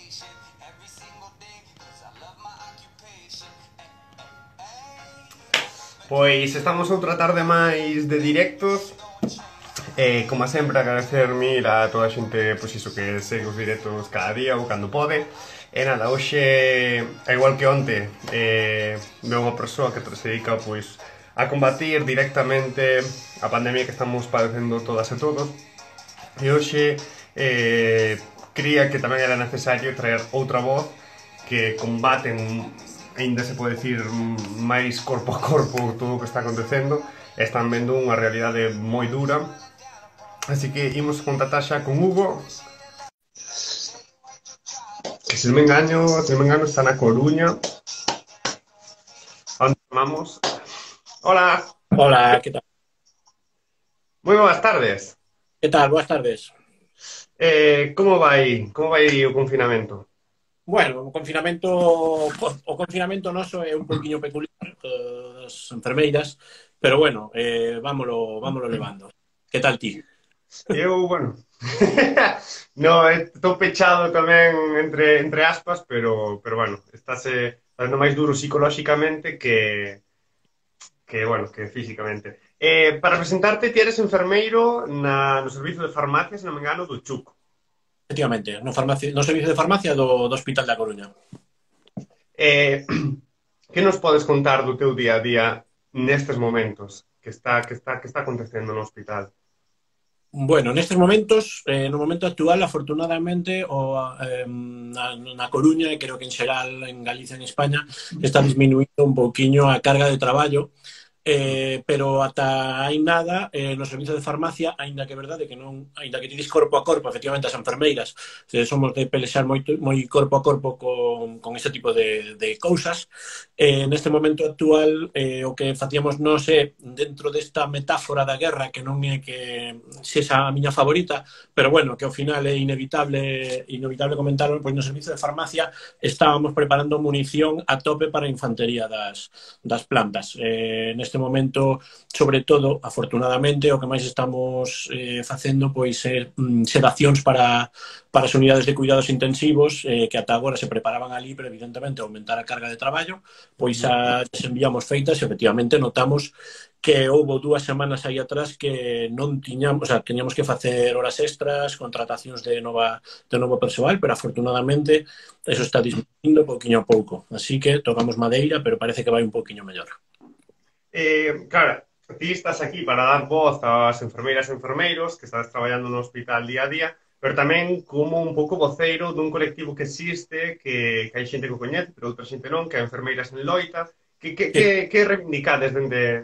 Pois estamos outra tarde máis de directos. Como sempre, agradecer mil a toda a xente, pois iso, que segue os directos cada día ou cando pode. E nada, hoxe, igual que onte, veo unha persoa que se dedica, pois, a combatir directamente a pandemia que estamos padecendo todas e todos. E hoxe cría que tamén era necesario traer outra voz que combaten, aínda se pode dicir, máis corpo a corpo todo o que está acontecendo. Están vendo unha realidade moi dura. Así que imos contactar xa con Hugo, que se non me engano está na Coruña. Onde chamamos? Hola, Hola, ¿qué tal? moi boas tardes. ¿Qué tal? Buenas tardes. Como vai o confinamento? Bueno, o confinamento noso é un pouquiño peculiar das enfermeiras, pero bueno, vámolo levando. Que tal ti? Eu, bueno, no, estou pechado tamén entre aspas, pero bueno, estáse facendo máis duro psicolóxicamente bueno, que físicamente. Para presentarte, ti eres enfermeiro no servizo de farmacias, non me engano, do Chuco. Efectivamente, no servicio de farmacia do Hospital da Coruña. Que nos podes contar do teu día a día nestes momentos que está acontecendo no hospital? Bueno, nestes momentos, no momento actual, afortunadamente, na Coruña, e creo que en xeral en Galicia, en España, está disminuindo un pouquiño a carga de traballo. Pero ata hai nada, no servizo de farmacia, aínda que é verdade que non, aínda que tides corpo a corpo, efectivamente, as enfermeiras, somos de pelexar moi corpo a corpo con este tipo de cousas. Neste momento actual, o que facíamos nós é, dentro desta metáfora da guerra, que non é que sexa a miña favorita, pero bueno, que ao final é inevitable comentarlo, pois no servizo de farmacia estábamos preparando munición a tope para a infantería das plantas. Neste momento, sobre todo, afortunadamente, o que máis estamos facendo pois é sedacións para as unidades de cuidados intensivos, que ata agora se preparaban ali, pero evidentemente aumentar a carga de traballo, pois as enviamos feitas e efectivamente notamos que houve 2 semanas aí atrás que non tiñamos, teñamos que facer horas extras, contratacións de novo persoal, pero afortunadamente eso está disminuindo pouquiño a pouco. Así que tocamos madeira, pero parece que vai un pouquiño mellor. Claro, ti estás aquí para dar voz ás enfermeiras e enfermeiros que estás traballando no hospital día a día, pero tamén como un pouco voceiro dun colectivo que existe, que hai xente que o coñece, pero outra xente non, que é Enfermeiras en Loita. Que reivindicades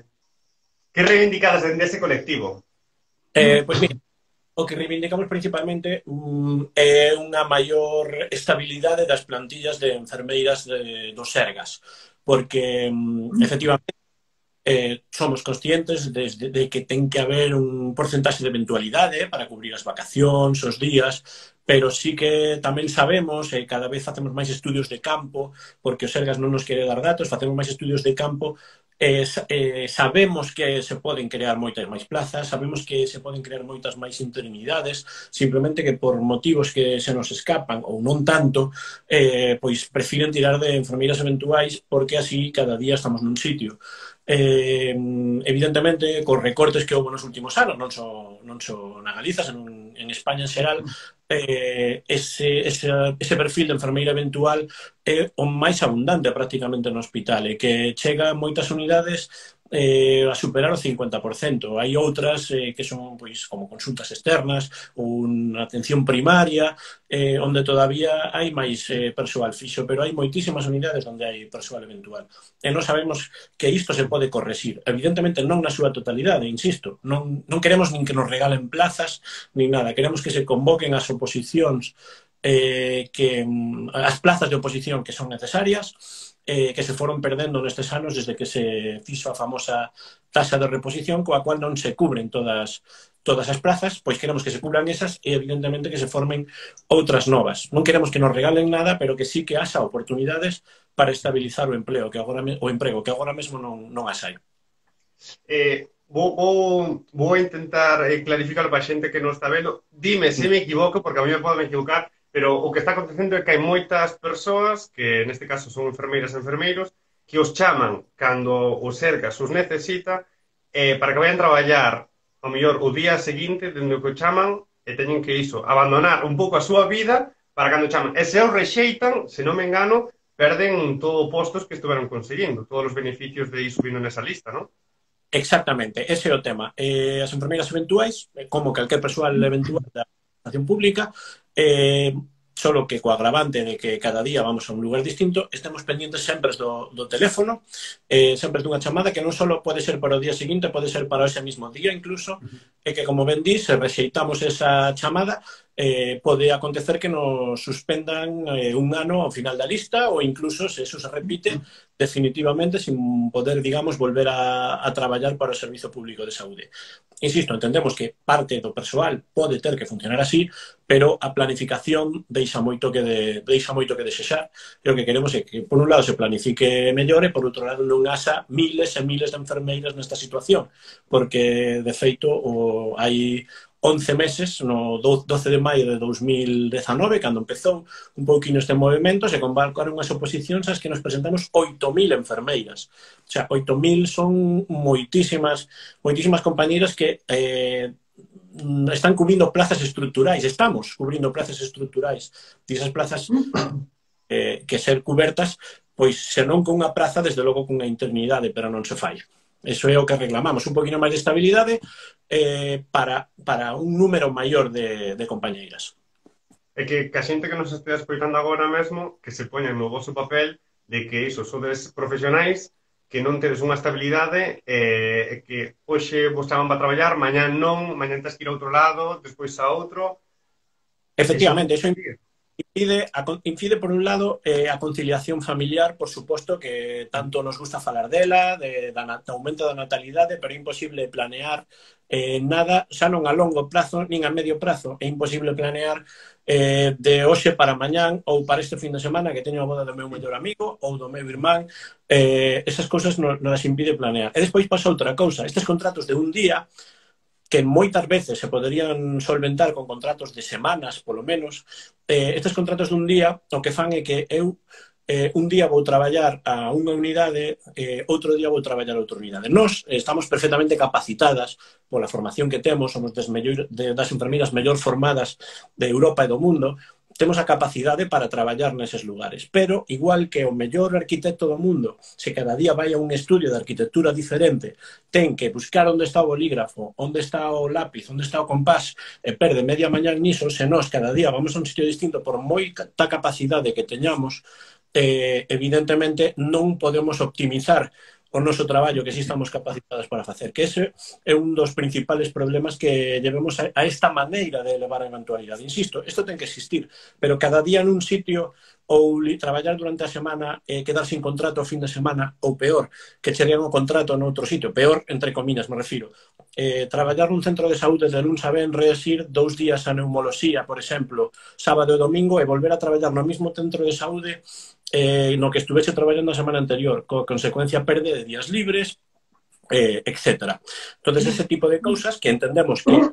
dende ese colectivo? Pois mira, o que reivindicamos principalmente é unha maior estabilidade das plantillas de enfermeiras dos Sergas, porque efectivamente somos conscientes de que ten que haber un porcentaxe de eventualidade para cubrir as vacacións, os días, pero sí que tamén sabemos, e cada vez facemos máis estudios de campo, porque o Sergas non nos quere dar datos, facemos máis estudios de campo, sabemos que se poden crear moitas máis plazas, sabemos que se poden crear moitas máis interinidades, simplemente que por motivos que se nos escapan, ou non tanto, pois prefiren tirar de enfermeiras eventuais, porque así cada día estamos nun sitio. Evidentemente, cos recortes que houve nos últimos anos, non só na Galiza, senón en España en xeral, ese perfil de enfermeira eventual é o máis abundante prácticamente no hospital, e que chega a moitas unidades a superar o 50%. Hai outras que son pois como consultas externas ou unha atención primaria, onde todavía hai máis persoal fixo, pero hai moitísimas unidades onde hai persoal eventual. E non sabemos que isto se pode correxir. Evidentemente non na súa totalidade, insisto, non queremos nin que nos regalen plazas, nin nada. Queremos que se convoquen as oposicións, as plazas de oposición que son necesarias, que se foron perdendo nestes anos desde que se fixo a famosa taxa de reposición, coa cual non se cubren todas as plazas, pois queremos que se cubran esas e evidentemente que se formen outras novas. Non queremos que nos regalen nada, pero que sí que haxa oportunidades para estabilizar o emprego, que agora mesmo non as hai. Vou intentar clarificar para a xente que non está vendo. Dime se me equivoco, porque a mí me poden equivocar. pero o que está acontecendo é que hai moitas persoas, que neste caso son enfermeiras e enfermeiros, que os chaman cando o Sergas os necesita para que vayan traballar ao mellor o día seguinte dende o que o chaman e teñen que iso, abandonar un pouco a súa vida para cando chaman. E se os rexeitan, se non me engano, perden todo os postos que estuveron conseguindo, todos os beneficios de ir subindo nesa lista, non? Exactamente, ese é o tema. As enfermeiras eventuais, como calquer persoal eventual da administración pública, solo que co agravante de que cada día vamos a un lugar distinto, estemos pendientes sempre do teléfono, sempre dunha chamada que non só pode ser para o día seguinte, pode ser para ese mismo día incluso, e que, como ben di, se rexeitamos esa chamada, pode acontecer que nos suspendan un ano ao final da lista ou incluso, se eso se repite, definitivamente sin poder, digamos, volver a traballar para o Servizo Público de Saúde. Insisto, entendemos que parte do persoal pode ter que funcionar así, pero a planificación deixa moito que desexar. E o que queremos é que, por un lado, se planifique mellor e, por outro lado, non haxa miles e miles de enfermeiras nesta situación, porque, de feito, hai 11 meses, no 12 de maio de 2019, cando empezou un pouquinho este movimento, se convocaron as oposicións ás que nos presentamos 8.000 enfermeiras. O sea, 8.000 son moitísimas compañeiras que están cubrindo plazas estruturais. Estamos cubrindo plazas estruturais. E esas plazas que ser cubertas, pois senón con unha praza, desde logo con unha internidade, pero non se fai. Eso é o que reclamamos, un poquinho máis de estabilidade para un número maior de compañeiras. É que a xente que nos estea escoitando agora mesmo, que se poñen no vosso papel de que iso sodes profesionais, que non tedes unha estabilidade, que hoxe vos chaman para traballar, mañán non, mañán tens que ir a outro lado, despois a outro. Efectivamente, eso incide por un lado a conciliación familiar, por suposto, que tanto nos gusta falar dela, de aumento da natalidade, pero é imposible planear nada, xa non a longo prazo, nin a medio prazo. É imposible planear de hoxe para mañán ou para este fin de semana que teño a boda do meu mellor amigo ou do meu irmán. Esas cousas non as impide planear. E despois pasa outra cousa. Estes contratos de un día, que moitas veces se poderían solventar con contratos de semanas, polo menos, estes contratos dun día o que fan é que eu un día vou traballar a unha unidade, outro día vou traballar a outra unidade. Nós estamos perfectamente capacitadas pola formación que temos, somos das enfermeiras mellor formadas de Europa e do mundo, temos a capacidade para traballar neses lugares. Pero, igual que o mellor arquitecto do mundo, se cada día vai a un estudio de arquitectura diferente, ten que buscar onde está o bolígrafo, onde está o lápiz, onde está o compás, e perde media mañá niso, se nós cada día vamos a un sitio distinto por moita capacidade que teñamos, evidentemente non podemos optimizar o noso traballo que si estamos capacitados para facer, que ese é un dos principales problemas que llevemos a esta maneira de elevar a eventualidade. Insisto, isto ten que existir, pero cada día nun sitio ou traballar durante a semana e quedar sin contrato o fin de semana, ou peor, que chegan o contrato noutro sitio, peor, entre comillas, me refiro. Traballar nun centro de saúde de luns a venres, ir 2 días a neumoloxía, por exemplo, sábado e domingo, e volver a traballar no mismo centro de saúde no que estuvese traballando a semana anterior, co consecuencia perde de días libres, etc. Entonces, ese tipo de cousas que entendemos que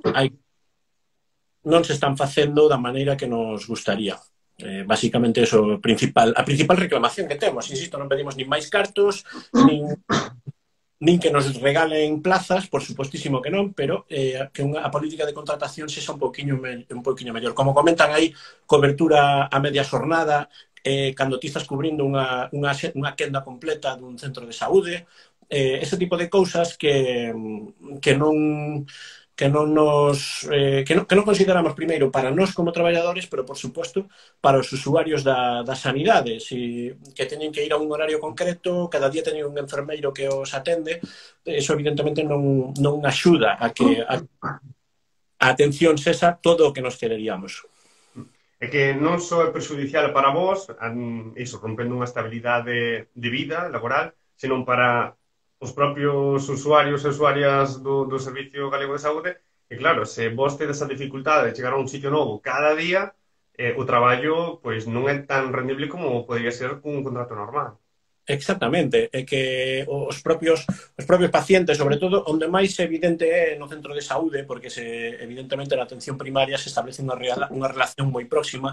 non se están facendo da maneira que nos gustaría. Básicamente, eso, a principal reclamación que temos. Insisto, non pedimos nin máis cartos, nin que nos regalen plazas, por supostísimo que non, pero que a política de contratación sexa un poquinho mellor. Como comentan aí, cobertura a media xornada, cando ti estás cubrindo unha quenda completa dun centro de saúde, ese tipo de cousas que non consideramos primeiro para nós como traballadores, pero por suposto para os usuarios da sanidade, que teñen que ir a un horario concreto, cada día teñen un enfermeiro que os atende. Eso evidentemente non axuda a que a atención sexa todo o que nos quereríamos. É que non só é perjudicial para vos, iso, rompendo unha estabilidade de vida laboral, senón para os propios usuarios e usuarias do Servicio Galego de Saúde, e claro, se vos tedes a dificultade de chegar a un sitio novo cada día, o traballo pois non é tan rendible como podría ser cun contrato normal. Exactamente, é que os propios pacientes, sobre todo, onde máis evidente é no centro de saúde, porque evidentemente na atención primaria se establece unha relación moi próxima,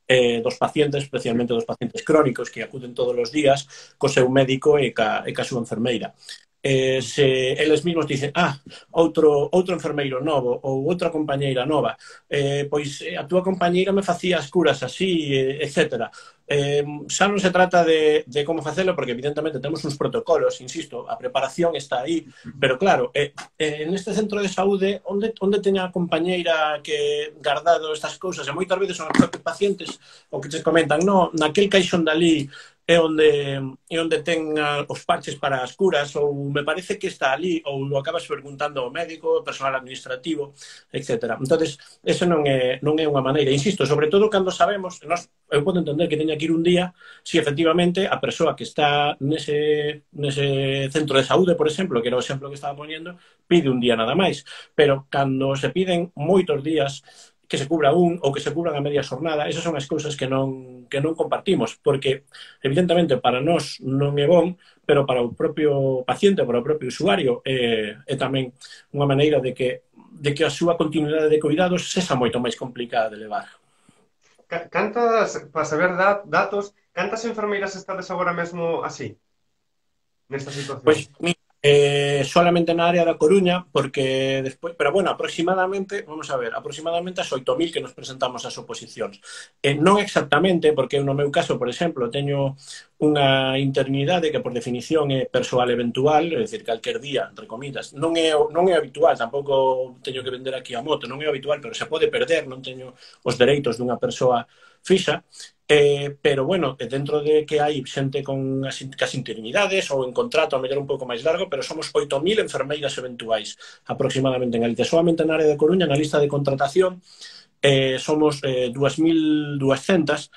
dos pacientes, especialmente dos pacientes crónicos que acuden todos os días co seu médico e ca súa enfermeira. Se eles mesmos dicen outro enfermeiro novo ou outra compañeira nova, pois a túa compañeira me facía as curas así, etc. Xa non se trata de como facelo, porque evidentemente temos uns protocolos, insisto, a preparación está aí, pero claro, neste centro de saúde onde teña a compañeira que guardado estas cousas, e moitas veces son os propios pacientes o que te comentan, no, naquel caixón dali é onde ten os parches para as curas, ou me parece que está ali, ou lo acabas preguntando ao médico, personal administrativo, etc. Entonces, esa non é unha maneira. Insisto, sobre todo cando sabemos, eu podo entender que teña que ir un día, si efectivamente a persoa que está nese centro de saúde, por exemplo, que era o exemplo que estaba poniendo, pide un día nada máis. Pero cando se piden moitos días, que se cubra ou que se cubran a media xornada, esas son as cousas que non compartimos, porque evidentemente para nós non é bon, pero para o propio paciente, para o propio usuario, é tamén unha maneira de que a súa continuidade de cuidados sexa moito máis complicada de levar. Para saber datos, cantas enfermeiras estades agora mesmo así, nesta situación? Pois, solamente na área da Coruña, porque despois, pero bueno, aproximadamente, vamos a ver, aproximadamente as 8.000 que nos presentamos ás oposicións. Non exactamente, porque no meu caso, por exemplo, teño unha internidade que por definición é persoal eventual, é dicir, calquer día, entre comidas. Non é habitual, tampouco teño que vender aquí a moto, non é habitual, pero se pode perder, non teño os dereitos dunha persoa fixa. Pero bueno, dentro de que hai xente con as interinidades ou en contrato a mellor un pouco máis largo, pero somos 8.000 enfermeiras eventuais aproximadamente en Galicia. Solamente na área de Coruña, na lista de contratación, somos 2.200.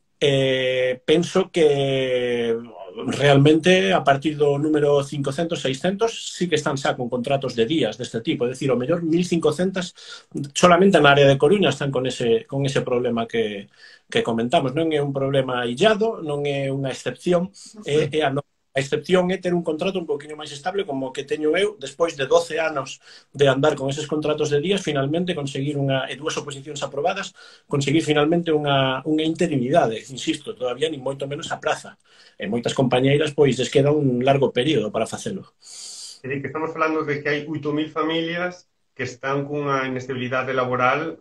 Penso que realmente a partir do número 500, 600 sí que están xa con contratos de días deste tipo, é dicir, o mellor 1.500 solamente na área de Coruña están con ese problema que comentamos. Non é un problema illado, non é unha excepción, a excepción é ter un contrato un poquinho máis estable como que teño eu, despois de 12 anos de andar con eses contratos de días, finalmente conseguir dúas oposicións aprobadas, conseguir finalmente unha interinidade, insisto, todavía nin moito menos a praza. E moitas compañeiras, pois, les queda un largo período para facelo. É dicir, que estamos falando de que hai 8.000 familias que están cunha inestabilidade laboral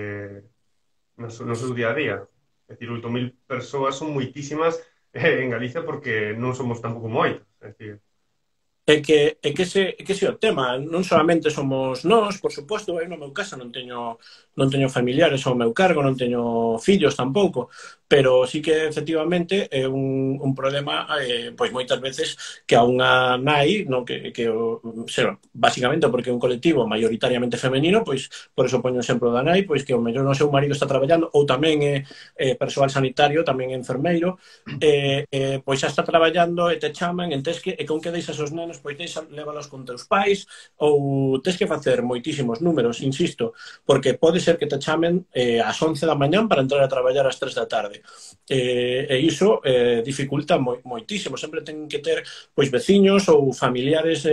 no seu día a día. É dicir, 8.000 persoas son moitísimas en Galicia porque non somos tampouco moitos. É dicir, É que ese o tema, non solamente somos nós, por suposto, eu no meu caso non teño familiares ao meu cargo, non teño fillos tampouco, pero sí que efectivamente é un problema, pois moitas veces que a unha nai, non que basicamente porque é un colectivo maioritariamente femenino, pois por eso poño o exemplo da nai, pois que o mellor o seu marido está traballando, ou tamén é persoal sanitario, tamén é enfermeiro, pois xa está traballando e te chaman, e con que deixas os nenos, pois lévalos con teus pais, ou tes que facer moitísimos números, insisto, porque pode ser que te chamen ás 11 da mañán para entrar a traballar ás 3 da tarde. E iso dificulta moitísimo. Sempre ten que ter pois veciños ou familiares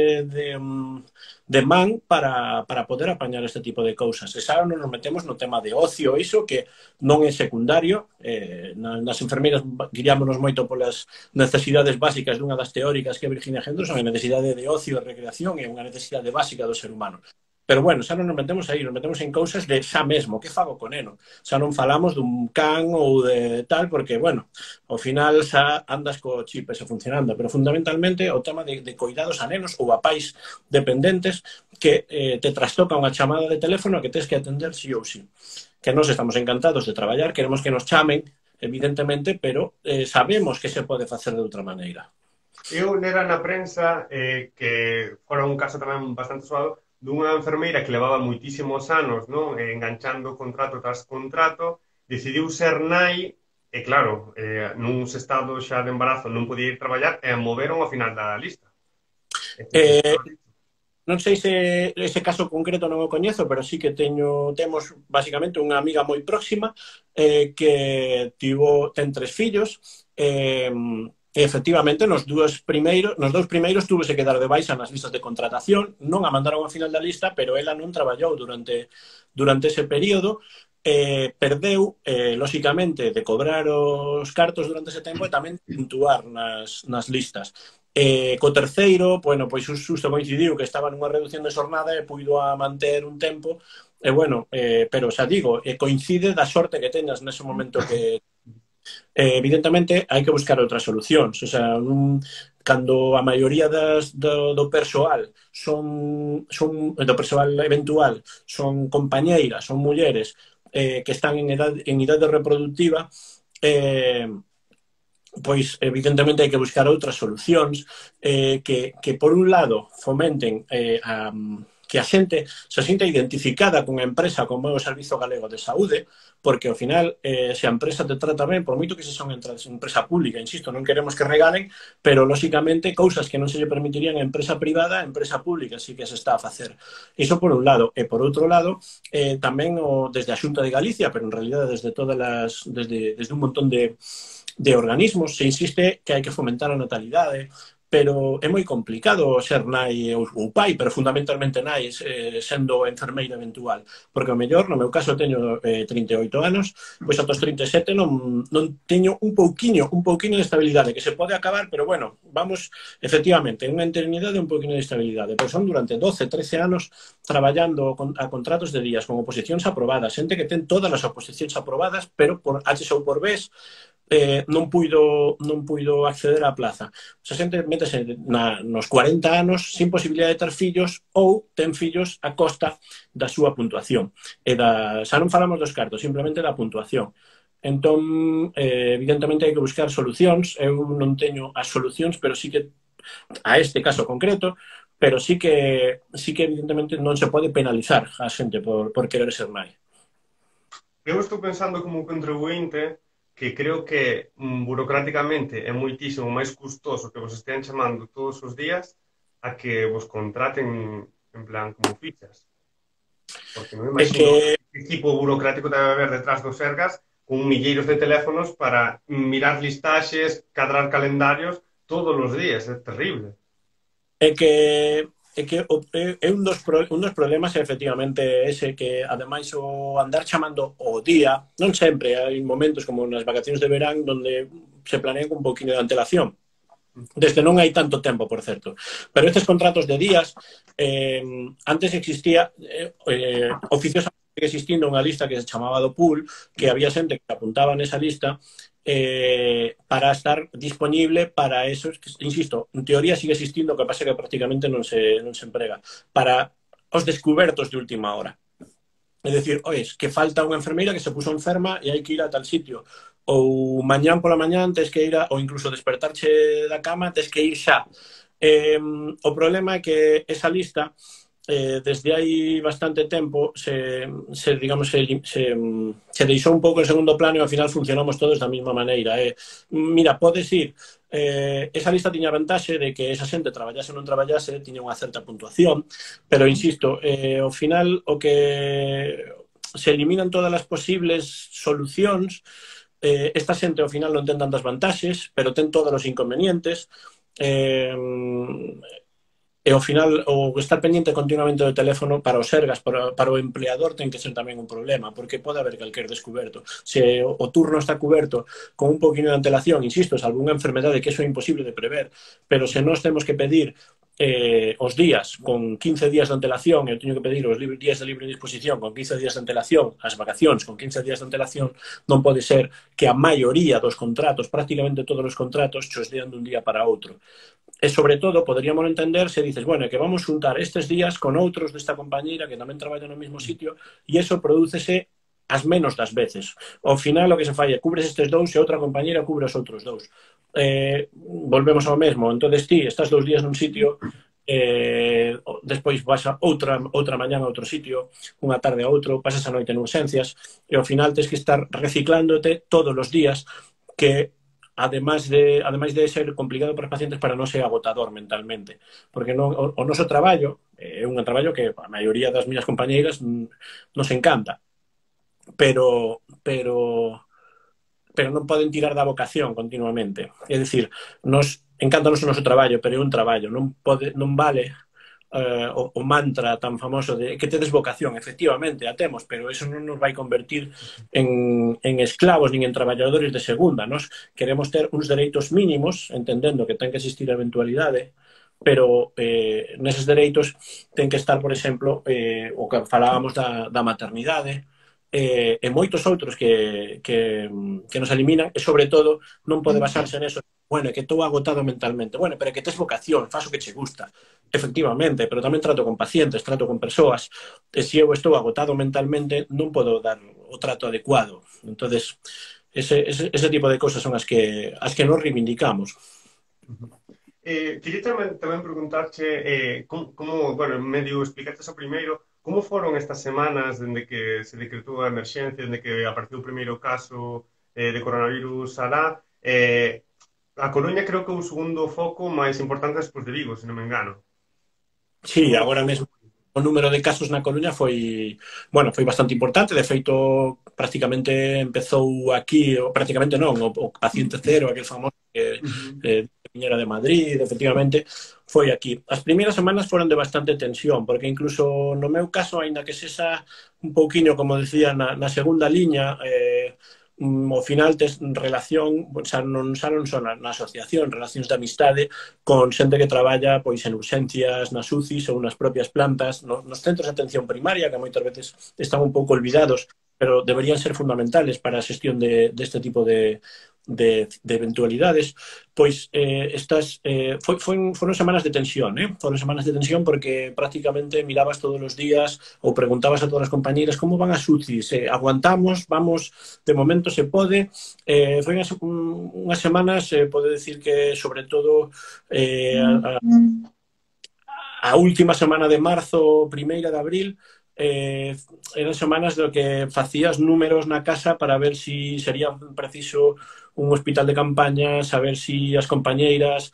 de man para poder apañar este tipo de cousas. E xa non nos metemos no tema de ocio, iso que non é secundario. Nas enfermeiras guiámonos moito polas necesidades básicas dunha das teóricas que é Virginia Henderson, a necesidade de ocio e recreación é unha necesidade básica do ser humano. Pero bueno, xa non nos metemos aí, nos metemos en cousas de xa mesmo, que fago con neno? Xa non falamos dun can ou de tal, porque, bueno, ao final xa andas co chip ese funcionando, pero fundamentalmente o tema de cuidados a nenos ou a pais dependentes que te trastoca unha chamada de teléfono que tens que atender sí ou sí. Que nós estamos encantados de traballar, queremos que nos chamen, evidentemente, pero sabemos que se pode facer de outra maneira. Eu lera na prensa que fora un caso tamén bastante suado dunha enfermeira que levaba moitísimos anos, non, enganchando contrato tras contrato, decidiu ser nai e claro, nuns estados xa de embarazo non podía ir traballar e a moveron ao final da lista. Non sei se ese caso concreto non o coñezo, pero sí que temos basicamente unha amiga moi próxima que ten 3 fillos e efectivamente nos dous primeiros túvese que dar de baixa nas listas de contratación, non a mandaron ao final da lista, pero ela non traballou durante ese período perdeu, lóxicamente, de cobrar os cartos durante ese tempo e tamén de puntuar nas listas. Co terceiro, bueno, pois xusto coincidiu que estaba nunha reducción de xornada e puido a manter un tempo, e bueno, pero xa digo, coincide da sorte que teñas nese momento que evidentemente hai que buscar outras solucións, o sea, cando a maioría do persoal do persoal eventual son compañeiras, son mulleres que están en idade reproductiva, pois evidentemente hai que buscar outras solucións que por un lado fomenten que a xente se sinta identificada cunha empresa como é o Servizo Galego de Saúde, porque ao final se a empresa te trata ben, por moito que se son empresa pública, insisto, non queremos que regalen, pero lóxicamente cousas que non se lle permitirían a empresa privada, a empresa pública sí que se está a facer. Iso por un lado, e por outro lado tamén desde a Xunta de Galicia, pero en realidad desde un montón de organismos, se insiste que hai que fomentar a natalidade, pero é moi complicado ser nai ou pai, pero fundamentalmente nai sendo enfermeira eventual, porque ao mellor, no meu caso, teño 38 anos, pois atos 37 non teño un pouquiño de estabilidade, que se pode acabar, pero bueno, vamos, efectivamente, unha eternidade e un pouquiño de estabilidade, pois son durante 12, 13 anos traballando a contratos de días, con oposicións aprobadas, xente que ten todas as oposicións aprobadas, pero por H ou por B non puido acceder á plaza. Esa xente métese nos 40 anos sin posibilidade de ter fillos ou ten fillos a costa da súa puntuación. Xa non falamos dos cartos, simplemente da puntuación. Entón, evidentemente, hai que buscar solucións. Eu non teño as solucións, pero sí que a este caso concreto, pero sí que evidentemente non se pode penalizar a xente por querer ser nai. Eu estou pensando como contribuinte que creo que burocráticamente é moitísimo máis custoso que vos estean chamando todos os días a que vos contraten en plan como fichas. Porque non imagino que equipo burocrático debe haber detrás dos Sergas con milleiros de teléfonos para mirar listaxes, cadrar calendarios todos os días. É terrible. É que un dos problemas é efectivamente ese, que ademais o andar chamando o día, non sempre, hai momentos como nas vacacións de verán onde se planean con un poquinho de antelación, desde non hai tanto tempo, por certo, pero estes contratos de días antes existía oficios existindo unha lista que se chamaba do pool, que había xente que apuntaba nesa lista para estar disponible para esos, insisto, en teoría sigue existindo, que pasa que prácticamente non se emprega, para os descubertos de última hora. É dicir, ois, que falta unha enfermeira que se puso enferma e hai que ir a tal sitio, ou mañán pola mañán tes que ir ou incluso despertarche da cama tes que ir xa. O problema é que esa lista desde hai bastante tempo se deixou un pouco en segundo plano e ao final funcionamos todos da mesma maneira. Mira, podes ir, esa lista tiña a vantaxe de que esa xente traballase ou non traballase, tiña unha certa puntuación, pero insisto, ao final o que se eliminan todas as posibles solucións, esta xente ao final non ten tantas vantaxes, pero ten todos os inconvenientes, e ao final o estar pendiente continuamente do teléfono para os Sergas, para o empleador, ten que ser tamén un problema, porque pode haber calquer descuberto. Se o turno está cuberto con un poquinho de antelación, insisto, salvo unha enfermedade que eso é imposible de prever, pero se nós temos que pedir os días con 15 días de antelación, eu teño que pedir os días de libre disposición con 15 días de antelación, as vacacións con 15 días de antelación, non pode ser que a maioría dos contratos, prácticamente todos os contratos, chos dean dun día para outro. E, sobre todo, poderíamos entender se dices, bueno, que vamos xuntar estes días con outros desta compañeira que tamén traballa no mesmo sitio e eso prodúcese as menos das veces. Ao final, o que se fai é cubres estes dous e outra compañeira cubre os outros dous. Volvemos ao mesmo. Entón, ti estás 2 días nun sitio, despois vas a outra mañán a outro sitio, unha tarde a outro, pasas a noite en urxencias e ao final tens que estar reciclándote todos os días, que ademais de ser complicado para os pacientes, para non ser agotador mentalmente, porque o noso traballo é un traballo que a maioría das miñas compañeiras nos encanta, pero non poden tirar da vocación continuamente. É dicir, nos encántanos o noso traballo, pero é un traballo, non vale o mantra tan famoso de que tedes vocación, efectivamente, a temos, pero eso non nos vai convertir en esclavos nin en traballadores de segunda. Nos queremos ter uns dereitos mínimos, entendendo que ten que existir a eventualidade, pero neses dereitos ten que estar, por exemplo, o que falábamos da maternidade, e moitos outros que nos eliminan, e sobre todo non pode basarse neso. Bueno, é que estou agotado mentalmente. Bueno, pero é que tes vocación, faz o que che gusta. Efectivamente, pero tamén trato con pacientes, trato con persoas, e se eu estou agotado mentalmente non podo dar o trato adecuado. Entonces, ese tipo de cosas son as que nos reivindicamos. Quería tamén preguntarche como, medio explicaste o primeiro, como foron estas semanas dende que se decretou a emerxencia, dende que apareceu o primeiro caso de coronavirus alá. A Coruña creo que é o segundo foco máis importante despois de Vigo, se non me engano. Sí, agora mesmo o número de casos na Coruña foi bastante importante. De feito, prácticamente empezou aquí, prácticamente non, o paciente cero, aquel famoso que viñera de Madrid, efectivamente, foi aquí. As primeiras semanas foron de bastante tensión, porque incluso no meu caso, aínda que sexa un pouquiño, como decía, na segunda liña, ao final tes relación, xa non só na asociación, relacións de amistade con xente que traballa pois en urxencias, nas UCIs ou nas propias plantas, nos centros de atención primaria, que moitas veces están un pouco olvidados, pero deberían ser fundamentales para a xestión deste tipo de eventualidades. Pois foron semanas de tensión, foron semanas de tensión porque prácticamente mirabas todos os días ou preguntabas a todas as compañeras como van as UCIs, aguantamos, vamos, de momento se pode. Foi unhas semanas, pode decir que sobre todo a última semana de marzo, primeira de abril, eran semanas do que facías números na casa para ver si sería preciso un hospital de campaña, saber si as compañeiras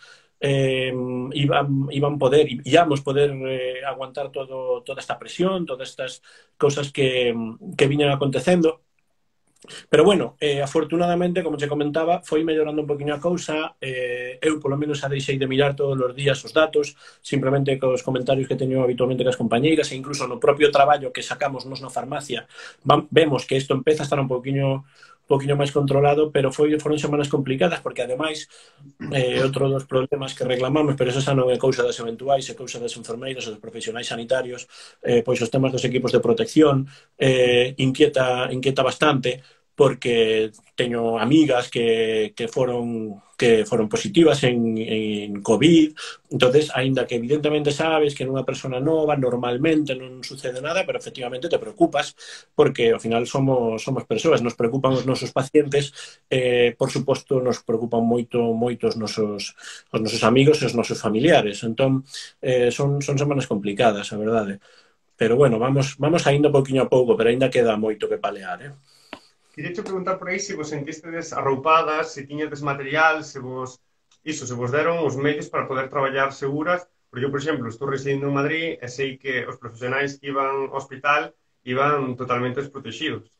íamos poder aguantar toda esta presión, todas estas cosas que viñan acontecendo. Pero bueno, afortunadamente, como te comentaba, foi mellorando un poquinho a cousa. Eu, polo menos, a deixei de mirar todos os días os datos, simplemente cos comentarios que teño habitualmente cas compañeiras, e incluso no propio traballo que sacamos nos na farmacia, vemos que isto empeza a estar un poquinho máis controlado, pero foron semanas complicadas, porque ademais, outro dos problemas que reclamamos, pero eso xa non é cousa das eventuais, é cousa das enfermeiras ou dos profesionais sanitarios, pois os temas dos equipos de protección inquieta bastante, porque teño amigas que foron positivas en COVID. Entonces, aínda que evidentemente sabes que nunha persona nova normalmente non sucede nada, pero efectivamente te preocupas, porque ao final somos persoas, nos preocupan os nosos pacientes, por suposto nos preocupan moito os nosos amigos e os nosos familiares. Entón, son semanas complicadas, a verdade. Pero bueno, vamos ainda pouquiño a pouco, pero ainda queda moito que palear, Queria te preguntar por aí se vos sentistedes arroupadas, se tiñedes material, se vos deron os medios para poder traballar seguras, porque eu, por exemplo, estou residindo en Madrid e sei que os profesionais que iban ao hospital iban totalmente desprotegidos.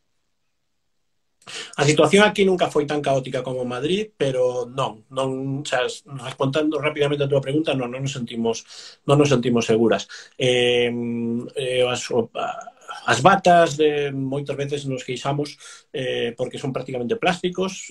A situación aquí nunca foi tan caótica como en Madrid, pero non, respondendo rapidamente a túa pregunta, non nos sentimos seguras. As batas moitas veces nos queixamos porque son prácticamente plásticos,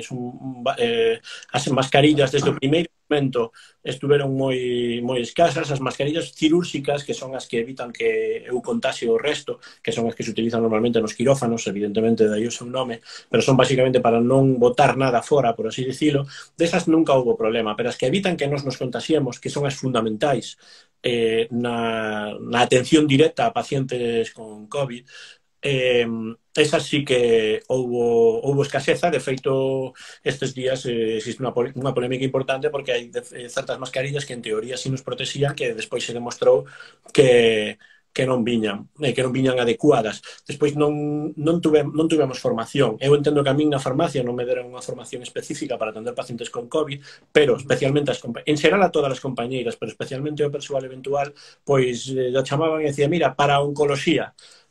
as mascarillas desde o primeiro momento estuveron moi escasas. As mascarillas cirúrxicas, que son as que evitan que eu contaxie o resto, que son as que se utilizan normalmente nos quirófanos, evidentemente dai o seu nome, pero son basicamente para non botar nada fora, por así dicilo. Desas nunca houve problema, pero as que evitan que nos contaxiemos, que son as fundamentais na atención directa a pacientes con COVID, esas sí que houve escaseza. De feito, estes días existe unha polémica importante porque hai certas mascarillas que en teoría sí nos protexían, que despois se demostrou que non viñan adecuadas. Despois non tuvemos formación. Eu entendo que a min na farmacia non me deron unha formación específica para atender pacientes con COVID, pero especialmente en xeral a todas as compañeiras, pero especialmente o persoal eventual, pois chamaban e decía, mira, para a oncoloxía.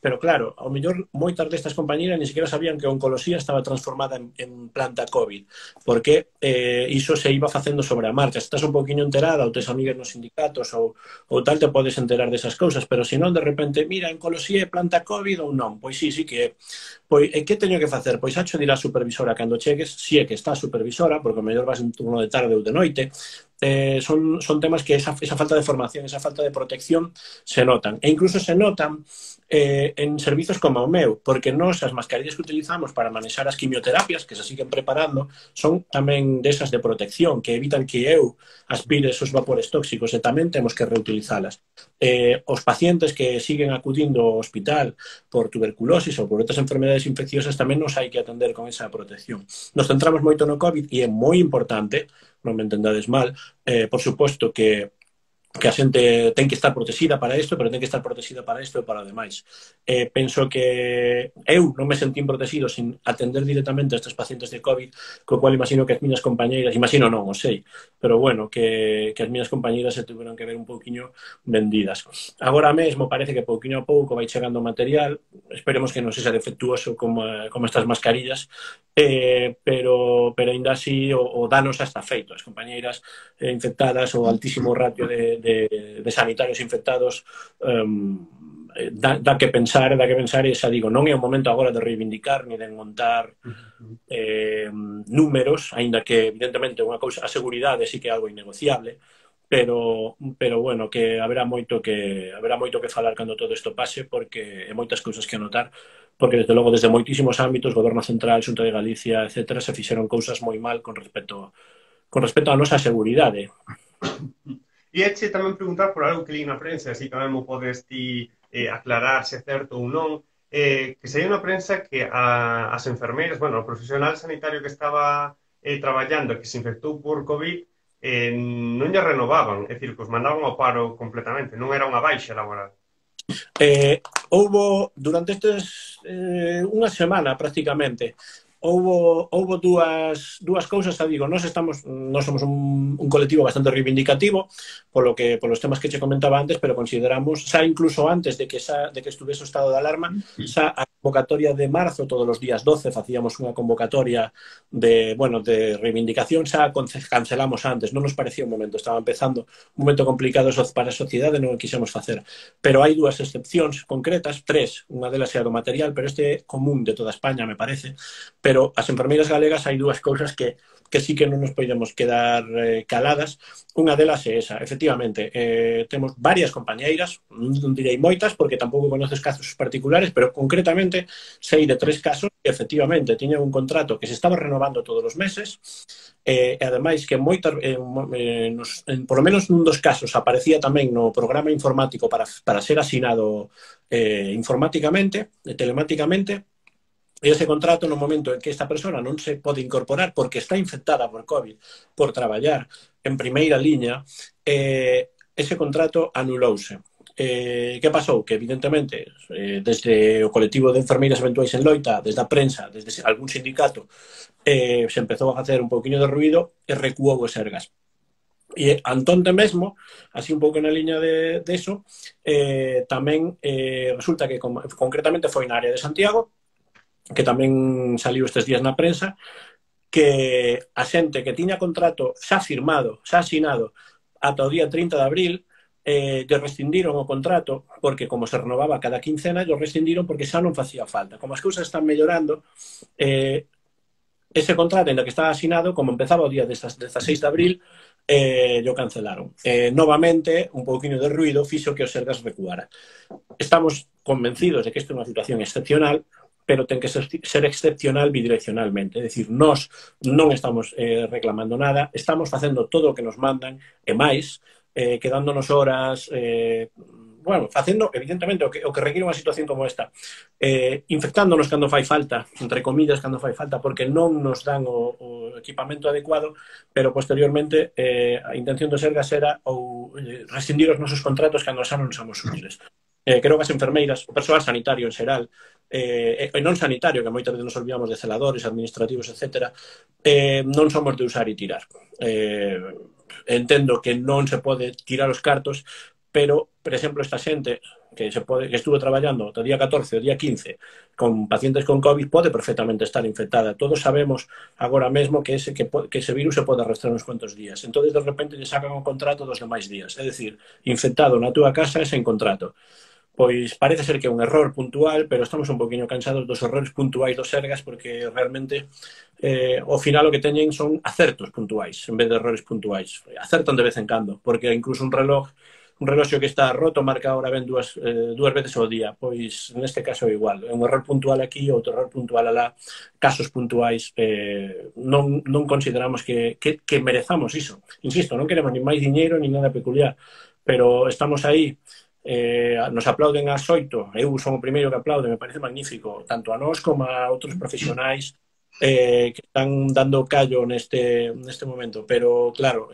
pero claro, ao mellor moitas destas compañeras ni siquiera sabían que a oncoloxía estaba transformada en planta COVID, porque iso se iba facendo sobre a marcha. Se estás un poquinho enterada, ou tes amigas nos sindicatos, ou tal, te podes enterar desas cousas, pero se non, de repente, mira, oncoloxía é planta COVID ou non, pois sí que é. Pois, e que teño que facer? Pois hacho de ir á supervisora cando chegues, si é que está a supervisora, porque ao mellor vas en turno de tarde ou de noite. Son temas que esa falta de formación, esa falta de protección se notan. E incluso se notan en servizos como o meu, porque nós as mascarillas que utilizamos para manexar as quimioterapias que se siguen preparando son tamén desas de protección, que evitan que eu aspire esos vapores tóxicos, e tamén temos que reutilizalas. Os pacientes que siguen acudindo ao hospital por tuberculosis ou por outras enfermedades infecciosas tamén nos hai que atender con esa protección. Nos centramos moito no COVID e é moi importante, non me entendades mal, por suposto que a xente ten que estar protegida para isto, pero ten que estar protegida para isto e para o demais. Penso que eu non me sentín protegido sin atender directamente a estes pacientes de COVID, co cual imagino que as miñas compañeiras, imagino non, o sei, pero bueno, que as miñas compañeiras se tiveron que ver un pouquiño vendidas. Agora mesmo parece que pouquiño a pouco vai chegando material, esperemos que non sexa defectuoso como estas mascarillas, pero ainda así o danos xa está feito. As compañeiras infectadas, o altísimo ratio de sanitarios infectados dá que pensar, e xa digo, non é o momento agora de reivindicar ni de montar números, aínda que evidentemente unha cousa, a seguridade sí que é algo innegociable, pero bueno, que haberá moito que falar cando todo isto pase, porque hai moitas cousas que anotar, porque desde logo desde moitísimos ámbitos, Goberno Central, Xunta de Galicia, etcétera, se fixeron cousas moi mal con respecto á nosa seguridade. E eche tamén preguntar por algo que li na prensa, así tamén mo podes ti aclarar se é certo ou non, que se hai unha prensa que as enfermeiras, bueno, o profesional sanitario que estaba traballando e que se infectou por COVID non lle renovaban, é dicir, que os mandaban ao paro completamente, non era unha baixa laboral. Houbo, durante estes unha semana prácticamente, houbo dúas cousas, xa digo, nós somos un colectivo bastante reivindicativo polos temas que che comentaba antes, pero consideramos, xa incluso antes de que estuvese o estado de alarma, xa a convocatoria de marzo, todos os días 12, facíamos unha convocatoria de reivindicación, xa cancelamos antes, non nos parecía un momento, estaba empezando un momento complicado para a sociedade, non o quixemos facer. Pero hai dúas excepcións concretas, tres, unha delas é a do material, pero este é común de toda España, me parece, pero as enfermeiras galegas hai dúas cousas que sí que non nos podemos quedar caladas. Unha delas é esa, efectivamente, temos varias compañeiras, non direi moitas, porque tampouco conoces casos particulares, pero concretamente sei de 3 casos que efectivamente tiñan un contrato que se estaba renovando todos os meses, e ademais que por lo menos nun dos casos aparecía tamén no programa informático para ser asinado informáticamente, telemáticamente. E ese contrato, no momento en que esta persona non se pode incorporar porque está infectada por COVID, por traballar en primeira liña, ese contrato anulouse. Que pasou? Que, evidentemente, desde o colectivo de enfermeiras eventuais en Loita, desde a prensa, desde algún sindicato, se empezou a facer un pouquiño de ruído e recuou o Sergas. E Antonte mesmo, así un pouco na liña de eso, tamén resulta que concretamente foi na área de Santiago, que tamén saliu estes días na prensa, que a xente que tiña contrato xa firmado, xa asinado ata o día 30 de abril, lle rescindiron o contrato, porque como se renovaba cada quincena, lle rescindiron porque xa non facía falta. Como as cousas están mellorando, ese contrato en que estaba asinado, como empezaba o día 16 de abril, lo cancelaron. Novamente, un pouquinho de ruido fixo que o Sergas recuara. Estamos convencidos de que isto é unha situación excepcional, pero ten que ser excepcional bidireccionalmente. É dicir, nós non estamos reclamando nada, estamos facendo todo o que nos mandan, e máis, quedándonos horas, facendo, evidentemente, o que requiere unha situación como esta, infectándonos cando fai falta, entre comillas, cando fai falta, porque non nos dan o equipamento adecuado, pero posteriormente a intención do Sergas era rescindir os nosos contratos cando xa non somos útiles. Creo que as enfermeiras, o persoal sanitario en xeral, e non sanitario, que moitas veces nos olvidamos de celadores, administrativos, etc., non somos de usar e tirar. Entendo que non se pode tirar os cartos, pero, por exemplo, esta xente que estuvo traballando do día 14 ao día 15 con pacientes con COVID pode perfectamente estar infectada. Todos sabemos agora mesmo que ese virus se pode arrastrar uns cuantos días. Entón, de repente, lle sacan o contrato dos demais días. É dicir, infectado na túa casa e sen contrato. Pois parece ser que é un error puntual, pero estamos un poquinho cansados dos errores puntuais dos Sergas porque realmente ao final o que teñen son acertos puntuais en vez de errores puntuais. Acertan de vez en cando, porque incluso un reloxo que está roto marca ahora ben dúas veces ao día. Pois neste caso é igual. É un error puntual aquí, outro error puntual alá. Casos puntuais non consideramos que merezamos iso. Insisto, non queremos ni máis diñeiro ni nada peculiar, pero estamos aí, nos aplauden ás 8, eu son o primeiro que aplaude, me parece magnífico, tanto a nós como a outros profesionais que están dando callo neste momento, pero claro,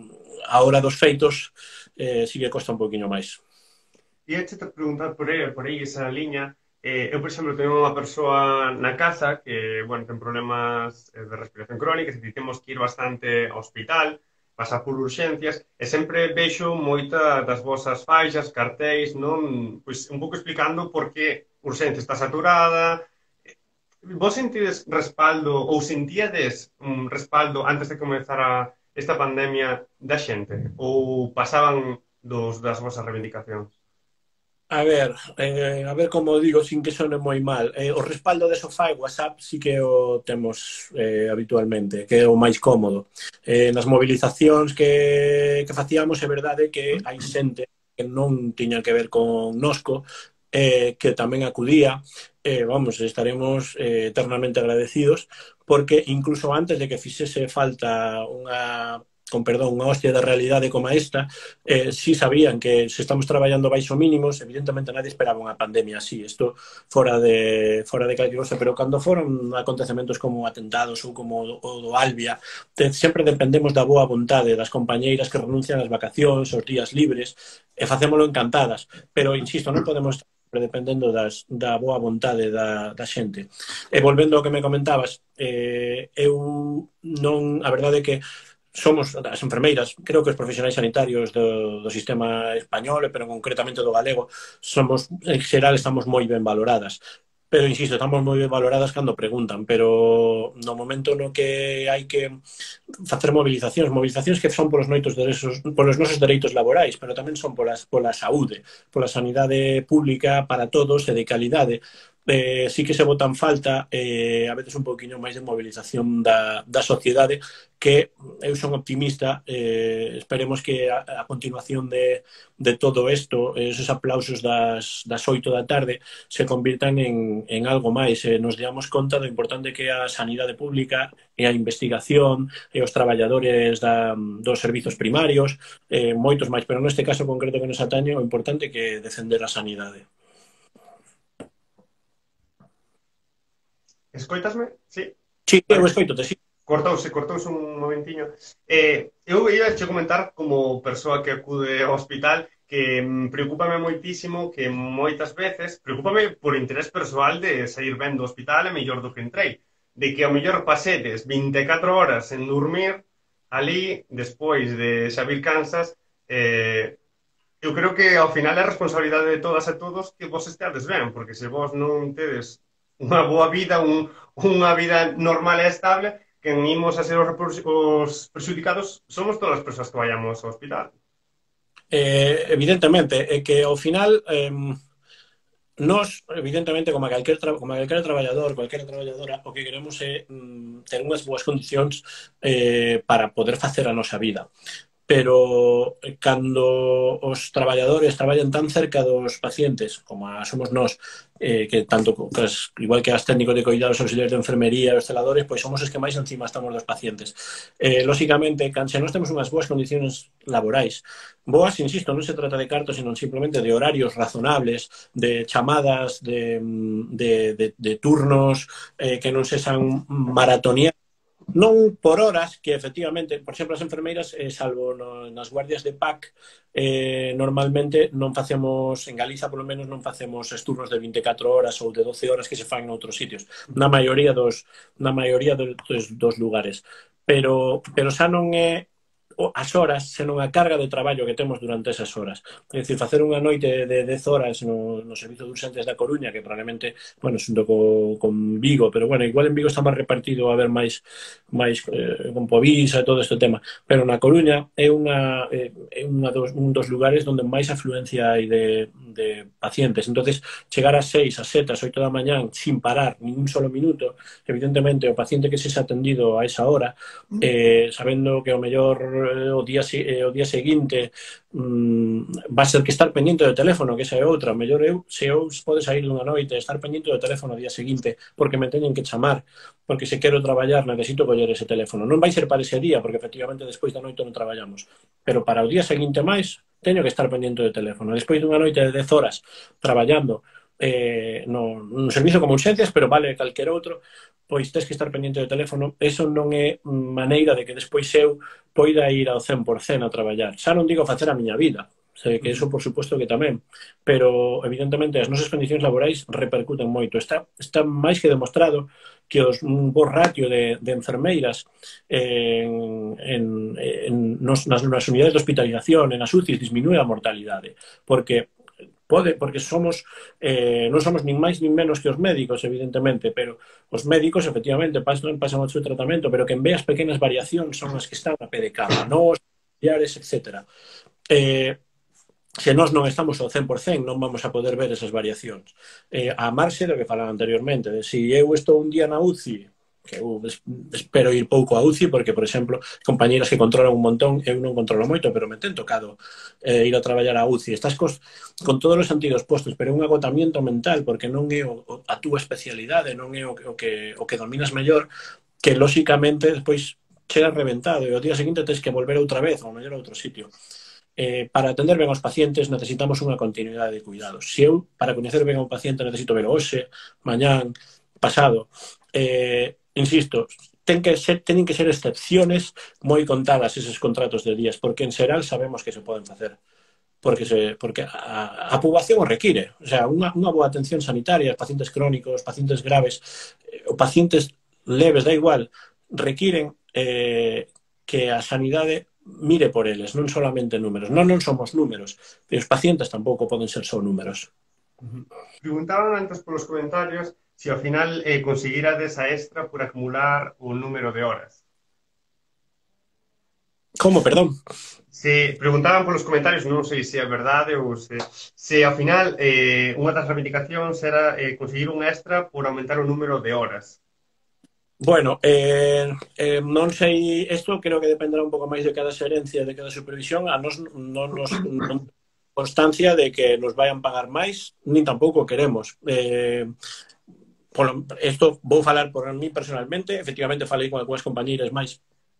a hora dos feitos sí que costa un poquinho máis. E te preguntar por aí esa liña. Eu, por exemplo, teño unha persoa na casa que, bueno, ten problemas de respiración crónica, e temos que ir bastante ao hospital, pasar por urxencias, e sempre vexo moita das vosas faixas, cartéis, non? Pois un pouco explicando por que urxencia está saturada. Vos sentides respaldo ou sentíades un respaldo antes de comenzar esta pandemia da xente? Ou pasaban das vosas reivindicacións? A ver como digo sin que sone moi mal. O respaldo de sofá e WhatsApp sí que o temos habitualmente, que é o máis cómodo. Nas movilizacións que facíamos é verdade que hai xente que non tiña que ver con nosco, que tamén acudía. Vamos, estaremos eternamente agradecidos porque incluso antes de que fixese falta unha hostia de realidade como esta, si sabían que se estamos traballando baixo mínimos, evidentemente nadie esperaba unha pandemia así, isto fora de calquer cosa, pero cando foron acontecementos como atentados ou como o do Albia, sempre dependemos da boa vontade das compañeiras que renuncian ás vacacións, aos días libres, e facémolo encantadas, pero insisto, non podemos estar dependendo da boa vontade da xente. E volvendo ao que me comentabas, eu non, a verdade é que somos as enfermeiras, creo que os profesionais sanitarios do sistema español, pero concretamente do galego, en xeral estamos moi ben valoradas. Pero, insisto, estamos moi ben valoradas cando preguntan, pero no momento no que hai que facer movilizacións que son polos nosos dereitos laborais, pero tamén son pola saúde, pola sanidade pública para todos e de calidade. Sí que se botan falta a veces un poquinho máis de movilización da sociedade, que eu son optimista, esperemos que a continuación de todo isto, esos aplausos das 8 da tarde se convirtan en algo máis, nos deamos conta do importante que é a sanidade pública e a investigación e os traballadores dos servizos primarios, moitos máis, pero neste caso concreto que nos atañe, o importante que é defender a sanidade. Escoitasme? Sí? Sí, eu escoitote, sí. Cortouse un momentiño. Eu ia che comentar como persoa que acude ao hospital que preocúpame moitísimo que moitas veces, preocúpame por interés persoal de sair ben do hospital e mellor do que entrei, de que ao mellor pasedes 24 horas en dormir ali, despois de xa vir cansas, eu creo que ao final é responsabilidade de todas e todos que vos esteades ben, porque se vos non tedes unha boa vida, unha vida normal e estable, que imos a ser os perxudicados somos todas as persoas que vayamos ao hospital. Evidentemente, é que ao final nós, evidentemente, como calquer traballador, calquera traballadora, o que queremos é ter unhas boas condicións para poder facer a nosa vida. Pero cando os traballadores traballan tan cerca dos pacientes como somos nós, que tanto igual que as técnicos de cuidados auxiliares de enfermería, os celadores, pois somos os que máis encima estamos dos pacientes. Lóxicamente, se nós temos unhas boas condicións laborais, boas, insisto, non se trata de cartos, sino simplemente de horarios razonables, de chamadas, de turnos que non sexan maratonianos, non por horas, que efectivamente, por exemplo, as enfermeiras, salvo nas guardias de PAC, normalmente non facemos, en Galiza polo menos non facemos turnos de 24 horas ou de 12 horas que se fan noutros sitios, na maioría dos lugares, pero xa non é as horas, senón a carga de traballo que temos durante esas horas. É dicir, facer unha noite de 10 horas no servizo de urxentes da Coruña, que probablemente, bueno, xunto con Vigo, pero bueno, igual en Vigo está máis repartido a haber máis con Povisa e todo este tema, pero na Coruña é un dos lugares onde máis afluencia hai de pacientes. Entonces, chegar ás 6, ás 7, ás 8 da mañán sin parar nin un solo minuto, evidentemente o paciente que se xa atendido a esa hora, sabendo que o mellor o día seguinte va a ser que estar pendiente do teléfono, que esa é outra. Mellor se eu pode sair dunha noite, estar pendiente do teléfono o día seguinte porque me teñen que chamar, porque se quero traballar necesito coller ese teléfono. Non vai ser para ese día, porque efectivamente despois da noite non traballamos, pero para o día seguinte máis teño que estar pendiente do teléfono. Despois dunha noite de 10 horas traballando no servizo como urxencias, pero vale calquer outro, pois tes que estar pendiente do teléfono. Eso non é maneira de que despois eu poida ir ao 100% a traballar. Xa non digo facer a miña vida, que eso por suposto que tamén, pero evidentemente as nosas condicións laborais repercuten moito. Está máis que demostrado que un bo ratio de enfermeiras nas unidades de hospitalización, nas UCIs, disminúe a mortalidade, porque somos non somos nin máis nin menos que os médicos, evidentemente, pero os médicos efectivamente pasan o seu tratamento, pero quen ve as pequenas variacións son as que están a pé de cama, non os familiares, etc. Se nós non estamos ao 100%, non vamos a poder ver esas variacións. A marxe do que falaba anteriormente, de se eu estou un día na UCI, que eu espero ir pouco a UCI, porque, por exemplo, compañeras que controlan un montón, eu non controlo moito, pero me ten tocado ir a traballar a UCI. Estás con todos os sentidos postos, pero é un agotamiento mental, porque non é a túa especialidade, non é o que dominas mellor, que, lóxicamente, despois chegas reventado, e o día seguinte tens que volver outra vez, ou mellor a outro sitio. Para atender ben aos pacientes necesitamos unha continuidade de cuidados. Se eu, para coñecer ben a un paciente, necesito ver hoxe, mañán, pasado, insisto, teñen que ser excepciones moi contadas eses contratos de días, porque en xeral sabemos que se poden facer, porque a poboación o require. O sea, unha boa atención sanitaria, pacientes crónicos, pacientes graves, ou pacientes leves, da igual, requiren que a sanidade mire por eles, non solamente números. Non somos números, e os pacientes tampouco poden ser só números. Preguntaban antes polos comentarios se ao final conseguirades a extra por acumular un número de horas. Como, perdón? Se preguntaban polos comentarios, non sei se é verdade ou se ao final unha das reivindicacións era conseguir un extra por aumentar o número de horas. Bueno, non sei, isto creo que dependerá un pouco máis de cada xerencia, de cada supervisión. A nos non nos constancia de que nos vayan pagar máis, nin tampouco queremos. Isto vou falar por mí personalmente. Efectivamente, falei con algunhas compañeiras máis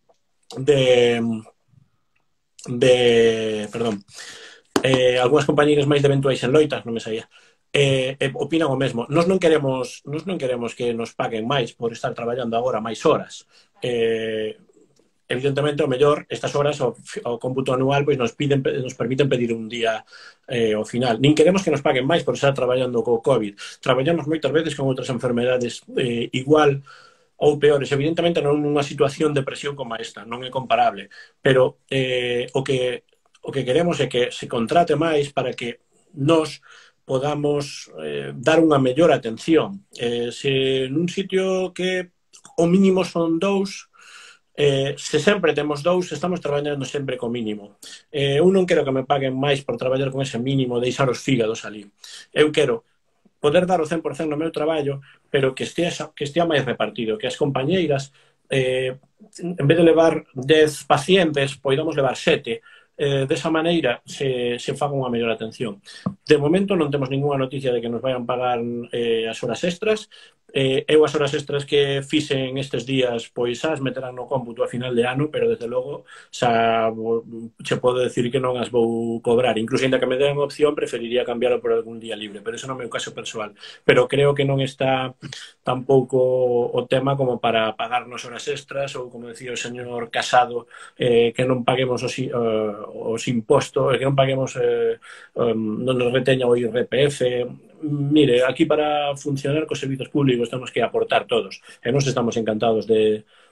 algunhas compañeiras máis de eventuais en loitas, non me saía. Opinan o mesmo. Nós non queremos que nos paguen máis por estar traballando agora máis horas. Evidentemente, o mellor, estas horas ao cómputo anual pois nos permiten pedir un día ao final. Nin queremos que nos paguen máis por estar traballando co COVID. Traballamos moitas veces con outras enfermedades igual ou peores. Evidentemente non nunha situación de presión como esta, non é comparable, pero o que queremos é que se contrate máis para que nos podamos dar unha mellor atención. Se nun sitio que o mínimo son 2, se sempre temos 2, estamos traballando sempre co mínimo. Eu non quero que me paguen máis por traballar con ese mínimo, deixar os fígados ali. Eu quero poder dar o 100% no meu traballo, pero que estea máis repartido, que as compañeiras, en vez de levar 10 pacientes, poidamos levar 7. Desa maneira se faga unha mellor atención. De momento non temos ninguna noticia de que nos vayan pagar as horas extras. Eu as horas extras que fixen estes días pois as meterán no cómputo a final de ano, pero desde logo xa che podo decir que non as vou cobrar. Incluso ainda que me den opción, preferiría cambiarlo por algún día libre, pero eso non é o meu caso persoal. Pero creo que non está tampouco o tema como para pagarnos horas extras, ou como decía o señor Casado, que non paguemos os impostos, que non paguemos, non nos reteña o IRPF. Mire, aquí para funcionar cos servizos públicos temos que aportar todos, e nós estamos encantados de